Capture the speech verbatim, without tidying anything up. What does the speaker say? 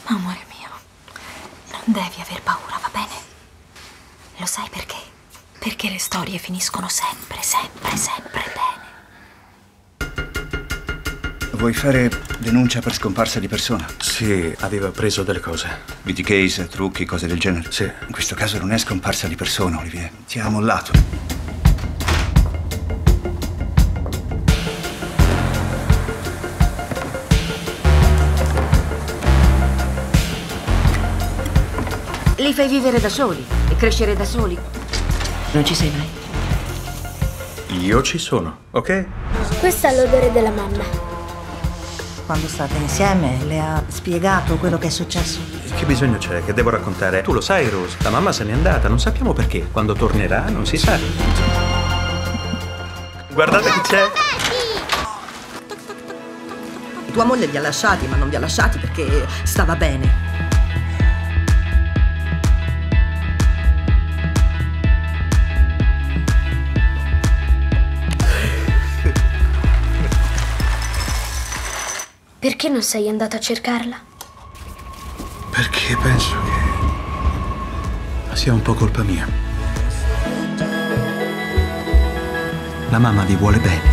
Amore mio, non devi aver paura, va bene? Lo sai perché? Perché le storie finiscono sempre, sempre, sempre bene. Vuoi fare denuncia per scomparsa di persona? Sì, aveva preso delle cose. Viti case, trucchi, cose del genere? Sì. In questo caso non è scomparsa di persona, Olivier. Ti ha mollato. Li fai vivere da soli e crescere da soli. Non ci sei mai. Io ci sono, ok? Questo è l'odore della mamma. Quando state insieme le ha spiegato quello che è successo? Che bisogno c'è? Che devo raccontare? Tu lo sai, Rose, la mamma se n'è andata, non sappiamo perché. Quando tornerà non si sa. Guardate chi c'è! Tua moglie li ha lasciati, ma non li ha lasciati perché stava bene. Perché non sei andata a cercarla? Perché penso che sia un po' colpa mia. La mamma vi vuole bene.